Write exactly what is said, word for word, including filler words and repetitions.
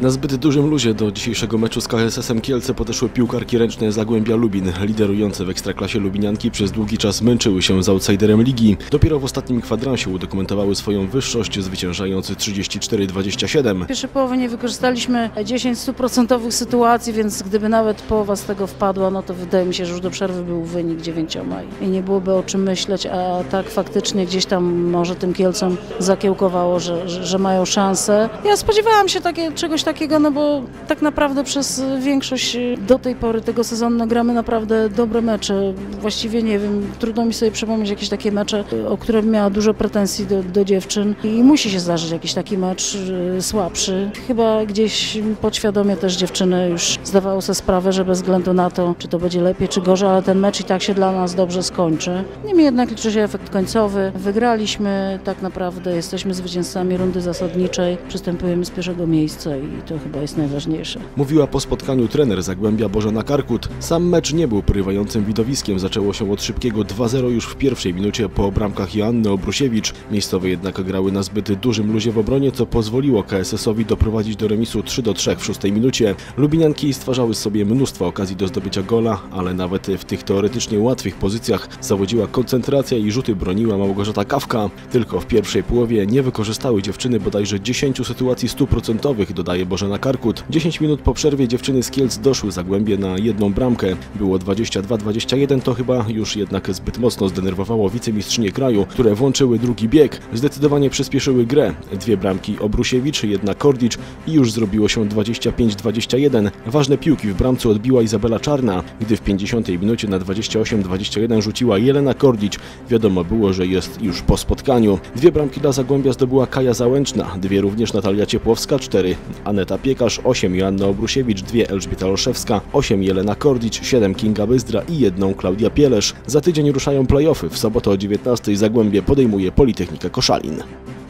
Na zbyt dużym luzie do dzisiejszego meczu z K S S-em Kielce podeszły piłkarki ręczne Zagłębia Lubin. Liderujące w Ekstraklasie lubinianki przez długi czas męczyły się z outsiderem ligi. Dopiero w ostatnim kwadransie udokumentowały swoją wyższość, zwyciężając trzydzieści cztery dwadzieścia siedem. W pierwszej połowie nie wykorzystaliśmy dziesięć stuprocentowych sytuacji, więc gdyby nawet połowa z tego wpadła, no to wydaje mi się, że już do przerwy był wynik dziewięcioma i nie byłoby o czym myśleć, a tak faktycznie gdzieś tam może tym Kielcom zakiełkowało, że, że, że mają szansę. Ja spodziewałam się takie, czegoś takiego, no bo tak naprawdę przez większość do tej pory tego sezonu no, gramy naprawdę dobre mecze. Właściwie nie wiem, trudno mi sobie przypomnieć jakieś takie mecze, o które miała dużo pretensji do, do dziewczyn i musi się zdarzyć jakiś taki mecz y, słabszy. Chyba gdzieś podświadomie też dziewczyny już zdawały sobie sprawę, że bez względu na to, czy to będzie lepiej, czy gorzej, ale ten mecz i tak się dla nas dobrze skończy. Niemniej jednak liczy się efekt końcowy. Wygraliśmy, tak naprawdę jesteśmy zwycięzcami rundy zasadniczej, przystępujemy z pierwszego miejsca i to chyba jest najważniejsze. Mówiła po spotkaniu trener Zagłębia Bożena Karkut. Sam mecz nie był porywającym widowiskiem. Zaczęło się od szybkiego dwa zero już w pierwszej minucie po bramkach Joanny Obrusiewicz. Miejscowe jednak grały na zbyt dużym luzie w obronie, co pozwoliło K S S-owi doprowadzić do remisu trzy do trzech w szóstej minucie. Lubinianki stwarzały sobie mnóstwo okazji do zdobycia gola, ale nawet w tych teoretycznie łatwych pozycjach zawodziła koncentracja i rzuty broniła Małgorzata Kawka. Tylko w pierwszej połowie nie wykorzystały dziewczyny bodajże dziesięciu sytuacji stuprocentowych, dodaje Bożena Karkut. dziesięć minut po przerwie dziewczyny z Kielc doszły Zagłębie na jedną bramkę. Było dwadzieścia dwa dwadzieścia jeden, to chyba już jednak zbyt mocno zdenerwowało wicemistrzynie kraju, które włączyły drugi bieg. Zdecydowanie przyspieszyły grę. Dwie bramki Obrusiewicz, jedna Kordicz i już zrobiło się dwadzieścia pięć dwadzieścia jeden. Ważne piłki w bramce odbiła Izabela Czarna, gdy w pięćdziesiątej minucie na dwadzieścia osiem dwadzieścia jeden rzuciła Jelena Kordicz. Wiadomo było, że jest już po spotkaniu. Dwie bramki dla Zagłębia zdobyła Kaja Załęczna, dwie również Natalia Ciepłowska, cztery Aneta Piekarz, osiem Joanna Obrusiewicz, dwie Elżbieta Olszewska, osiem Jelena Kordicz, siedem Kinga Byzdra i jedną Klaudia Pielesz. Za tydzień ruszają play-offy. W sobotę o dziewiętnastej Zagłębie podejmuje Politechnikę Koszalin.